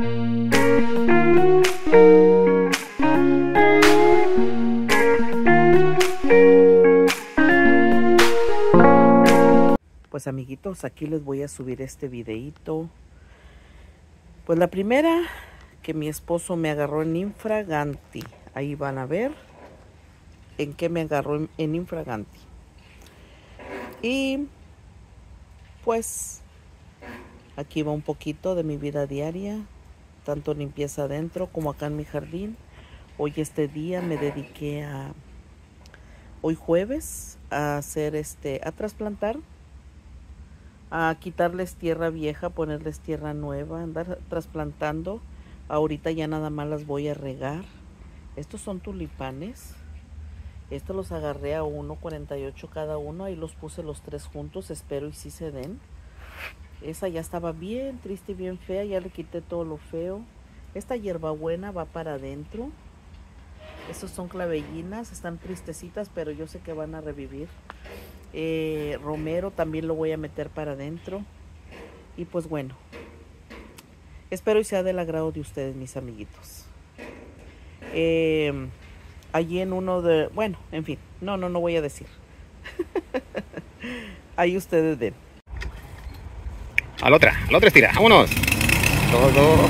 Pues amiguitos, aquí les voy a subir este videito. Pues la primera, que mi esposo me agarró en infraganti. Ahí van a ver en qué me agarró en infraganti. Y pues aquí va un poquito de mi vida diaria, tanto limpieza adentro como acá en mi jardín. Hoy este día me dediqué hoy jueves, a hacer a trasplantar, a quitarles tierra vieja, ponerles tierra nueva, andar trasplantando. Ahorita ya nada más las voy a regar. Estos son tulipanes. Estos los agarré a 1.48 cada uno. Ahí los puse los tres juntos. Espero y sí se den. Esa ya estaba bien triste y bien fea. Ya le quité todo lo feo. Esta hierbabuena va para adentro. Estos son clavellinas. Están tristecitas, pero yo sé que van a revivir. Romero también lo voy a meter para adentro. Y pues bueno, espero y sea del agrado de ustedes, mis amiguitos. Allí en uno de... Bueno, en fin, no voy a decir. Ahí ustedes ven. A la otra estira, vámonos. Todo.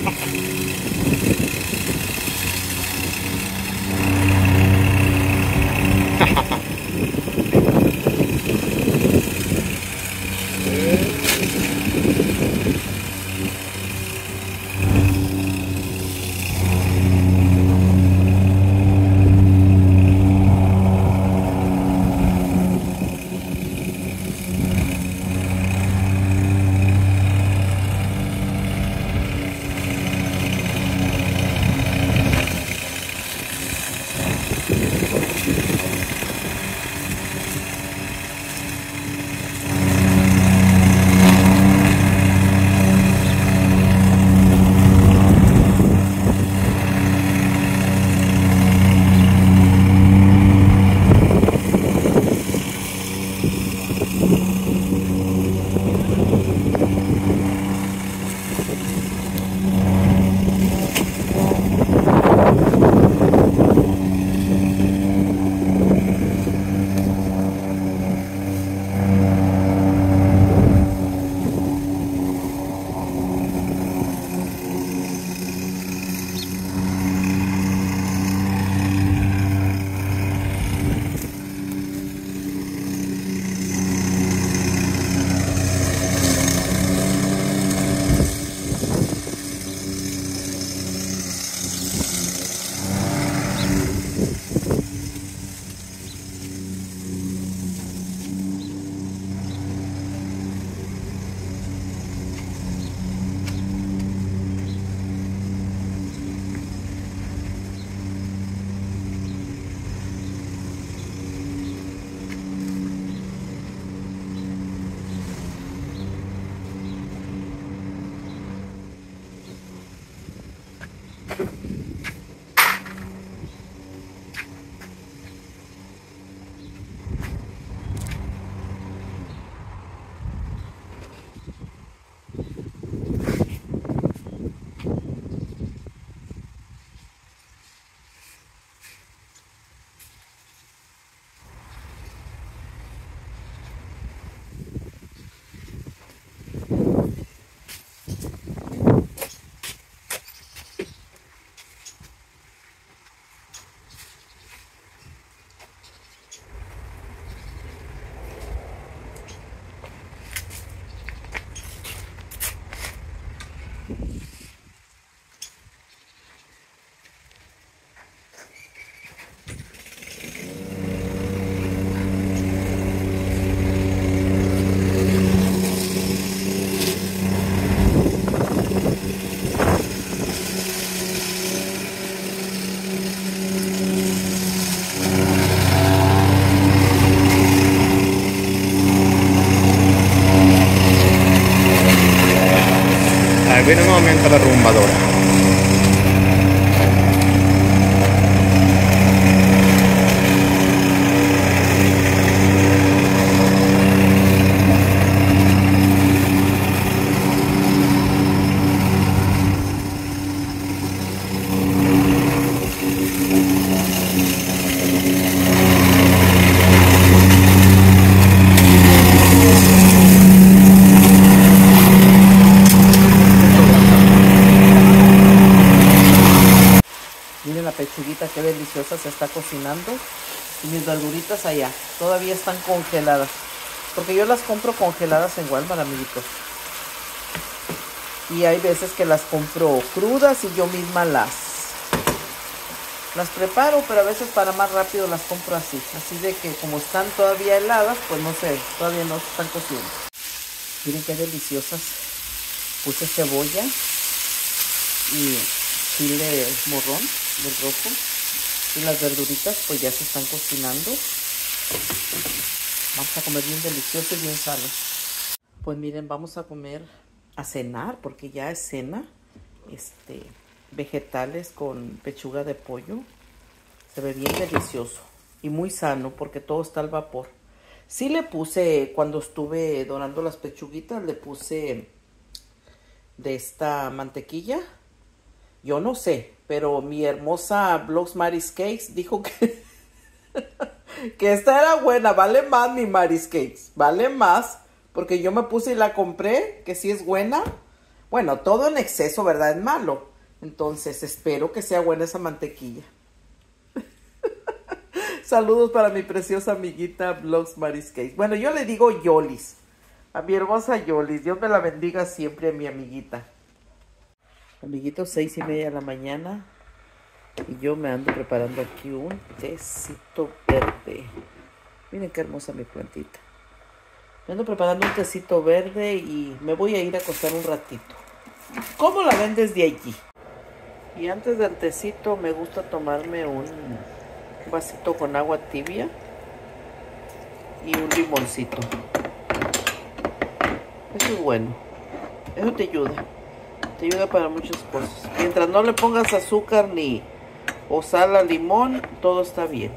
Viene nuevamente la rumbadora. qué deliciosa se está cocinando. Y mis verduritas allá, todavía están congeladas. Porque yo las compro congeladas en Walmart, amiguitos. Y hay veces que las compro crudas y yo misma las preparo, pero a veces para más rápido las compro así. Así de que como están todavía heladas, pues no sé, todavía no se están cociendo. Miren qué deliciosas. Puse cebolla y chile morrón del rojo. Y las verduritas pues ya se están cocinando. Vamos a comer bien delicioso y bien sano. Pues miren, vamos a comer, a cenar, porque ya es cena. Vegetales con pechuga de pollo. Se ve bien delicioso y muy sano porque todo está al vapor. Sí le puse, cuando estuve dorando las pechuguitas, le puse de esta mantequilla. Yo no sé, pero mi hermosa Blogs Mary's Cakes dijo que, que esta era buena. Vale más mi Mary's Cakes, vale más, porque yo me puse y la compré, que sí es buena. Bueno, todo en exceso, ¿verdad? Es malo. Entonces, espero que sea buena esa mantequilla. Saludos para mi preciosa amiguita Blogs Mary's Cakes. Bueno, yo le digo Yolis. A mi hermosa Yolis. Dios me la bendiga siempre a mi amiguita. Amiguitos, 6:30 de la mañana. Y yo me ando preparando aquí un tecito verde. Miren qué hermosa mi plantita. Me ando preparando un tecito verde y me voy a ir a acostar un ratito. ¿Cómo la ven desde allí? Y antes del tecito me gusta tomarme un vasito con agua tibia y un limoncito. Eso es bueno. Eso te ayuda. Te ayuda para muchas cosas. Mientras no le pongas azúcar ni o sal al limón, todo está bien.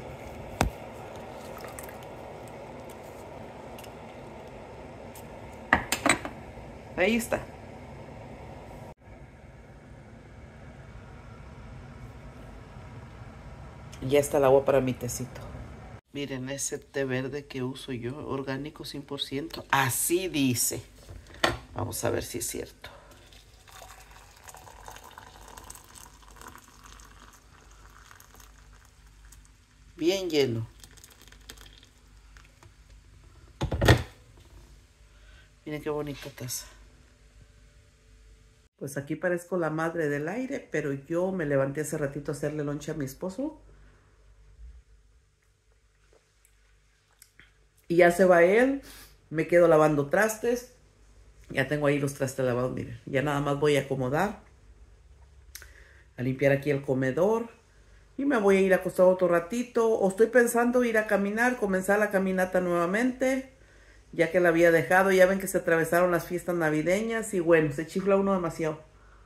Ahí está. Ya está el agua para mi tecito. Miren ese té verde que uso yo, orgánico 100%. Así dice. Vamos a ver si es cierto. Bien lleno. Miren qué bonita taza. Pues aquí parezco la madre del aire, pero yo me levanté hace ratito a hacerle lonche a mi esposo. Y ya se va él. Me quedo lavando trastes. Ya tengo ahí los trastes lavados, miren. Ya nada más voy a acomodar. A limpiar aquí el comedor. Y me voy a ir a acostar otro ratito. O estoy pensando ir a caminar, comenzar la caminata nuevamente. Ya que la había dejado. Ya ven que se atravesaron las fiestas navideñas. Y bueno, se chifla uno demasiado.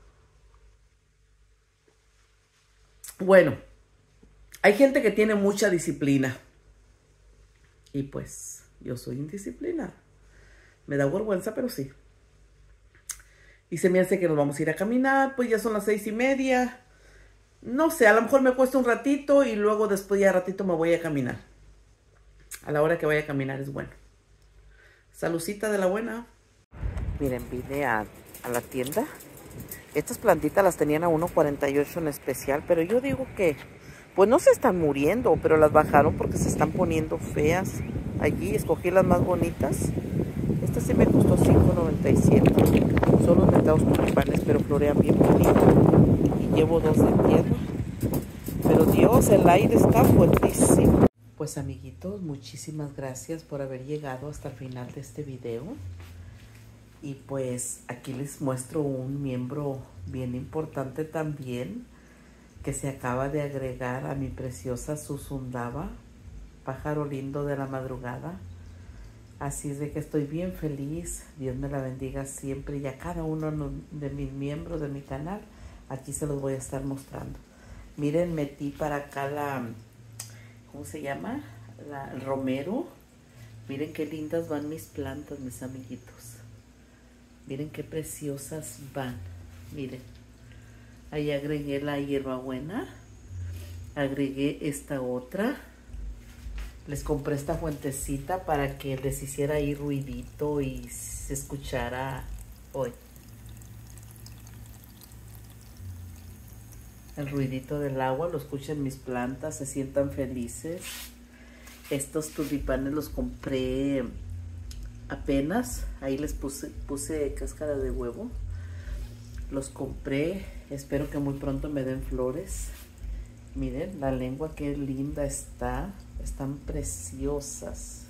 Bueno, hay gente que tiene mucha disciplina. Y pues, yo soy indisciplinada. Me da vergüenza, pero sí. Y se me hace que nos vamos a ir a caminar. Pues ya son las 6:30. No sé, a lo mejor me cuesta un ratito. Y luego después ya ratito me voy a caminar. A la hora que vaya a caminar es bueno. Salucita de la buena. Miren, vine a la tienda. Estas plantitas las tenían a 1.48 en especial. Pero yo digo que, pues no se están muriendo. Pero las bajaron porque se están poniendo feas. Allí escogí las más bonitas. Esta sí me costó $5.97. Son los metados tulipanes, pero florean bien bonito. Y llevo 2 de tierra. Pero Dios, el aire está fuertísimo. Pues amiguitos, muchísimas gracias por haber llegado hasta el final de este video. Y pues aquí les muestro un miembro bien importante también, que se acaba de agregar a mi preciosa Susundaba, pájaro lindo de la madrugada. Así es de que estoy bien feliz. Dios me la bendiga siempre. Y a cada uno de mis miembros de mi canal, aquí se los voy a estar mostrando. Miren, metí para acá ¿cómo se llama? El romero. Miren qué lindas van mis plantas, mis amiguitos. Miren qué preciosas van. Miren. Ahí agregué la hierbabuena. Agregué esta otra. Les compré esta fuentecita para que les hiciera ahí ruidito y se escuchara hoy. El ruidito del agua, lo escuchan mis plantas, se sientan felices. Estos tulipanes los compré apenas, ahí les puse cáscara de huevo. Los compré, espero que muy pronto me den flores. Miren la lengua, qué linda está, están preciosas.